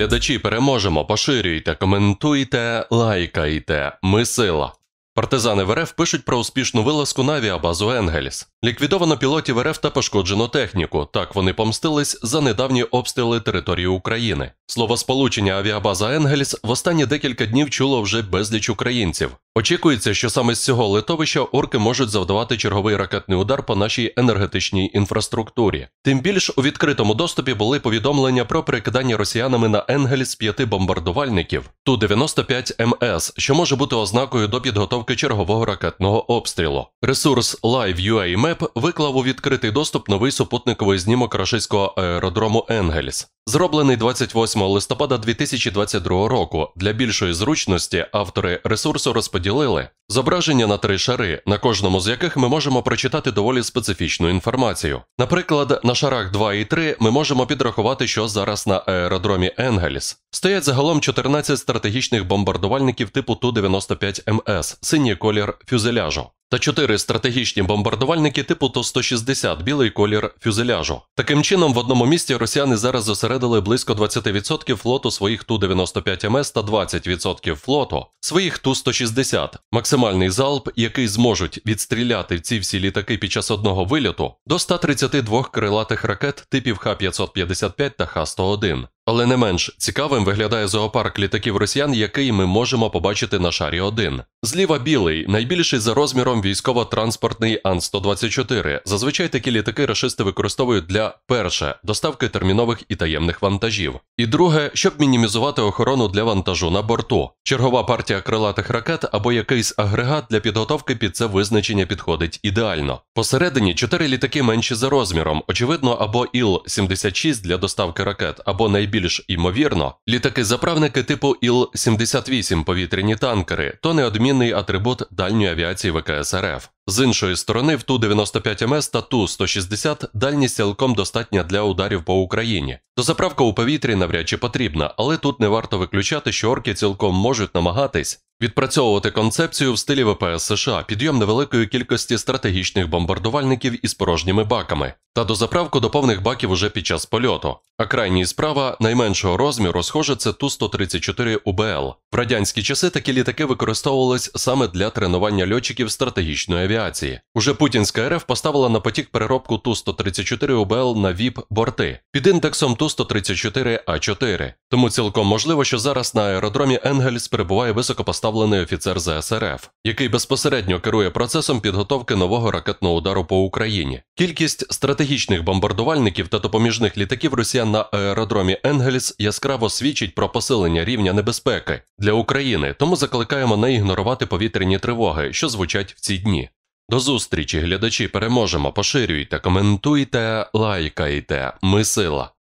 глядачі, переможемо, поширюйте, коментуйте, лайкайте. Ми сила. Партизани в РФ пишуть про успішну вилазку на авіабазу «Енгельс». Ліквідовано пілотів РФ та пошкоджено техніку. Так вони помстились за недавні обстріли території України. Словосполучення «авіабаза Енгельс» в останні декілька днів чуло вже безліч українців. Очікується, що саме з цього литовища орки можуть завдавати черговий ракетний удар по нашій енергетичній інфраструктурі. Тим більш у відкритому доступі були повідомлення про перекидання росіянами на Енгельс 5 бомбардувальників Ту-95МС, що може бути ознакою до підготовки чергового ракетного обстрілу. Ресурс Live.ua Map виклав у відкритий доступ новий супутниковий знімок рашистського аеродрому Енгельс. Зроблений 28 листопада 2022 року. Для більшої зручності автори ресурсу розподілили зображення на 3 шари, на кожному з яких ми можемо прочитати доволі специфічну інформацію. Наприклад, на шарах 2 і 3 ми можемо підрахувати, що зараз на аеродромі Енгельс стоять загалом 14 стратегічних бомбардувальників типу Ту-95МС, синій колір фюзеляжу, та 4 стратегічні бомбардувальники типу Ту-160, білий колір фюзеляжу. Таким чином, в одному місці росіяни зараз зосередили близько 20% флоту своїх Ту-95МС та 20% флоту своїх Ту-160. Максимальний залп, який зможуть відстріляти ці всі літаки під час одного вильоту, до 132 крилатих ракет типів Х-555 та Х-101. Але не менш цікавим виглядає зоопарк літаків росіян, який ми можемо побачити на шарі 1. Зліва білий, найбільший за розміром військово-транспортний Ан-124. Зазвичай такі літаки рашисти використовують для, перше, доставки термінових і таємних вантажів. І друге, щоб мінімізувати охорону для вантажу на борту. Чергова партія крилатих ракет або якийсь агрегат для підготовки під це визначення підходить ідеально. Посередині 4 літаки менші за розміром, очевидно, або Іл-76 для доставки ракет, або найбільш імовірно, літаки-заправники типу Іл-78 повітряні танкери, то неодмінний атрибут дальньої авіації ВКС РФ. З іншої сторони, в Ту-95МС та Ту-160 дальність цілком достатня для ударів по Україні. Дозаправка у повітрі навряд чи потрібна, але тут не варто виключати, що орки цілком можуть намагатись відпрацьовувати концепцію в стилі ВПС США, підйом невеликої кількості стратегічних бомбардувальників із порожніми баками, та дозаправку до повних баків уже під час польоту. А крайній справа, найменшого розміру, схоже, це Ту-134 УБЛ. В радянські часи такі літаки використовувались саме для тренування льотчиків стратегічної авіації. Уже путінська РФ поставила на потік переробку Ту-134 УБЛ на ВІП-борти під індексом Ту-134А4. Тому цілком можливо, що зараз на аеродромі Енгельс перебуває високопоставлений офіцер ЗС РФ, який безпосередньо керує процесом підготовки нового ракетного удару по Україні. Кількість стратегічних бомбардувальників та допоміжних літаків росіян на аеродромі Енгельс яскраво свідчить про посилення рівня небезпеки для України, тому закликаємо не ігнорувати повітряні тривоги, що звучать в ці дні. До зустрічі, глядачі, переможемо, поширюйте, коментуйте, лайкайте. Ми сила.